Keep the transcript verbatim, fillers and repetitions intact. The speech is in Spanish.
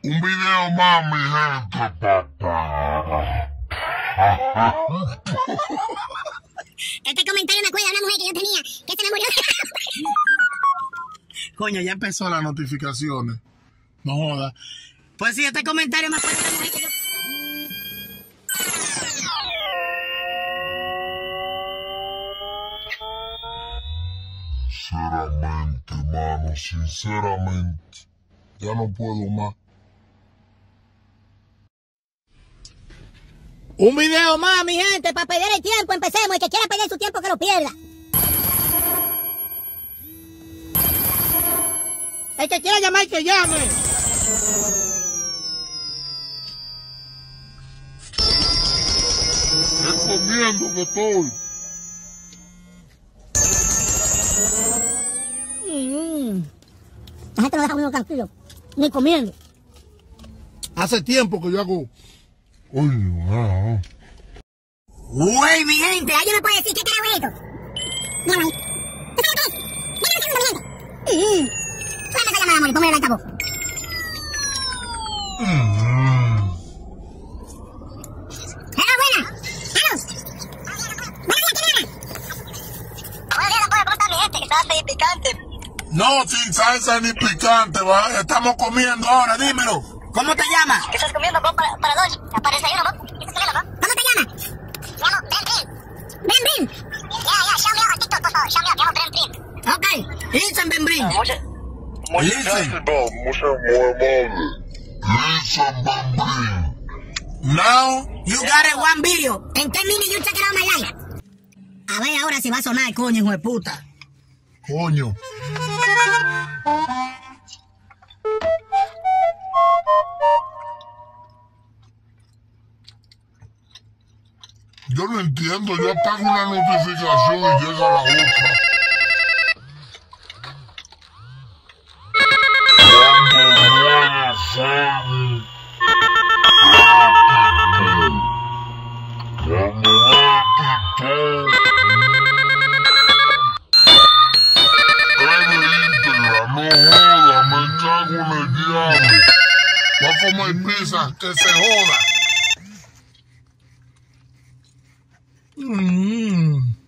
Un video más, mi gente, papá. Este comentario me acuerda de una mujer que yo tenía, que se me murió. Coño, ya empezó las notificaciones. No joda. Pues sí, este comentario me acuerda de una mujer que yo... Sinceramente, mano, sinceramente, ya no puedo más. Un video más, mi gente, para perder el tiempo. Empecemos. El que quiera perder su tiempo, que lo pierda. El que quiera llamar, que llame. Estoy comiendo que estoy. Mm. La gente no deja uno tranquilo, ni comiendo. Hace tiempo que yo hago... Coño, no. Güey, mi gente, ¿alguien me puede decir qué carajo es esto? Mira, güey. ¿Tú sabes qué es? Mira lo que es, mi gente. Suena esa llamada, amor, ponme el altavoz. Hello, buena. Hello. Buenos días, ¿quién habla? Buenos días, ¿cómo está mi gente? Que salsa y picante. No, sin salsa ni picante, va. Estamos comiendo ahora, dímelo. ¿Cómo te llamas? ¿Qué estás comiendo, vos, para, para dos? Para desayuno, vos. ¿Qué estás comiendo, vos? ¿Cómo te llamas? Me llamo Ben Brin. Ben Brin. Yeah, yeah, show me out on TikTok, por favor. Show me out, me llamo Ben Brin. Ok, listen, Ben Brin. Muchas, muchas Listen. gracias, bro. Muchas muy amable. Listen, bambín. Now, you got it one video. In ten minutes you check it out my life. A ver ahora si va a sonar, coño, hijo de puta. Coño. Yo no entiendo, yo apago una notificación y llega la otra. No joda, me cago en el diablo. Va a comer pizza, que se joda. Mmm.